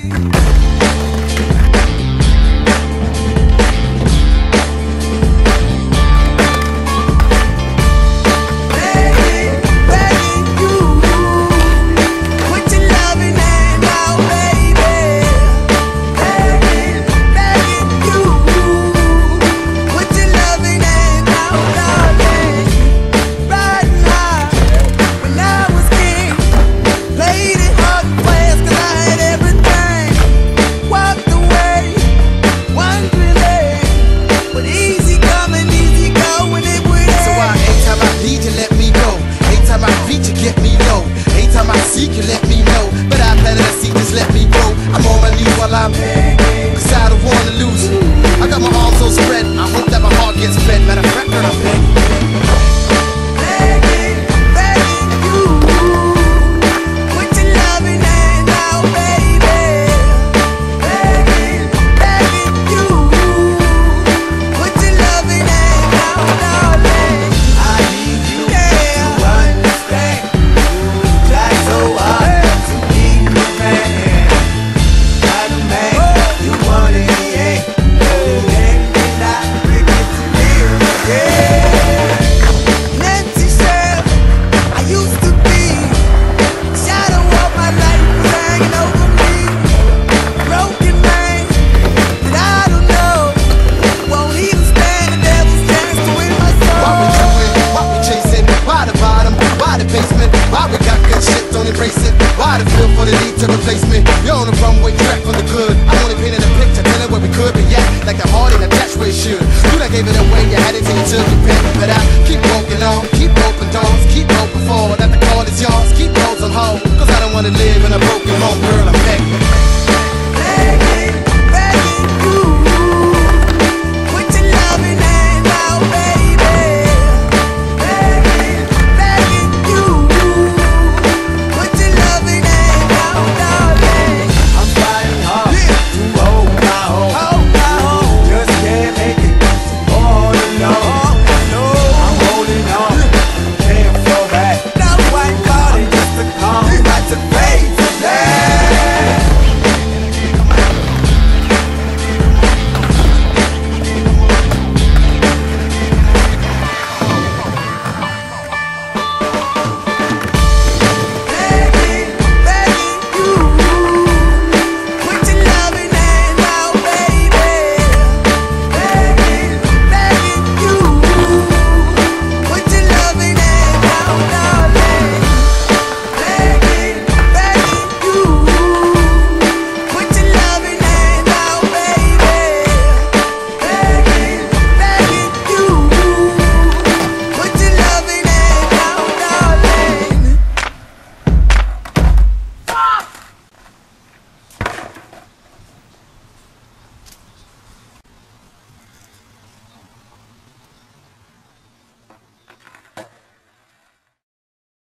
You let me know, but I better see, just let me go. I'm on my knees while I'm begging, cause I don't wanna lose you. I got my arms so spread, I hope that my heart gets fed. Matter of fact, girl, I'm begging. Why the feel for the need to replace me? You're on the runway track for the good. I only painted a picture, telling where we could be at, like the heart in a dash where it should. You done gave it away, you had it till you took your pen, but I